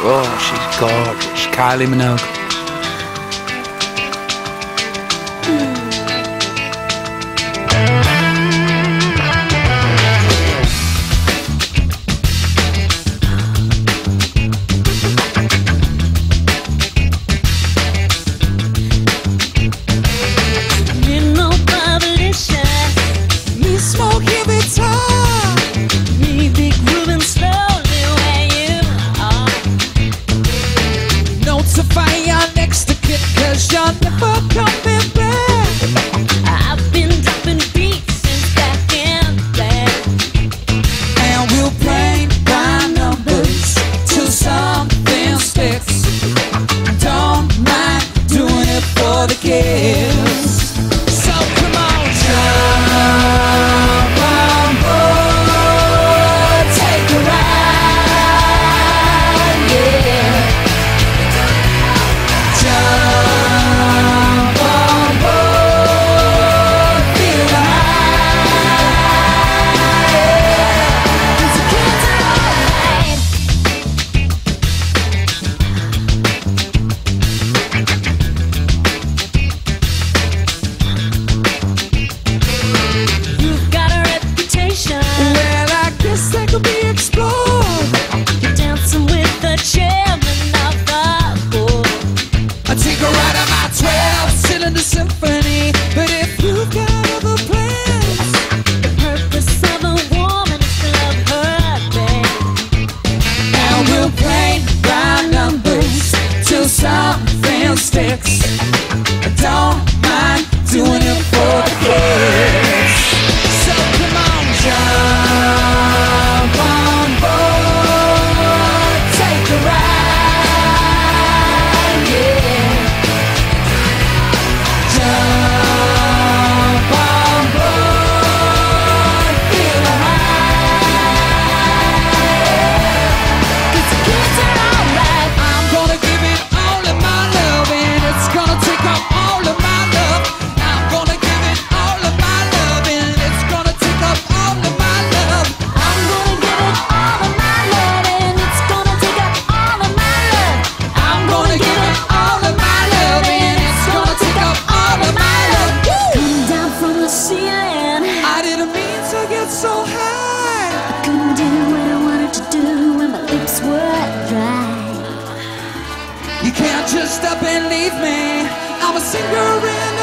Oh, she's gorgeous. Kylie Minogue. You're never coming back. I've been dropping beats since back in black. And we'll play by numbers till something sticks. Don't mind doing it for the kids. So come on, jump on board, take a ride, yeah. Jump on board, feel the high, yeah. 'Cause the kids are alright. You've got a reputation. Well, I guess that could be explored. You're dancing with the chairman of the board. I take a ride on my 12-cylinder symphony. But if you've got other plans, The purpose of a woman is to love her babe. and we'll play by numbers till something sticks. I don't mind doing it for the kids. So come on, jump on board, take a ride, yeah. Jump on board, feel the high, yeah. 'Cause the kids are alright. I'm gonna give it all of my love, and it's gonna take up all of my love. I'm gonna give it all of my love, and it's gonna take up all of my love. I'm gonna give it all of my love, and it's gonna take up all of my love. I'm gonna give it all of my love, and it's gonna take up all of my love. Woo! Come down from the ceiling. I didn't mean to get so high. Couldn't do what I wanted to do when my lips were dry. You can't just up and leave me. I'm a singer in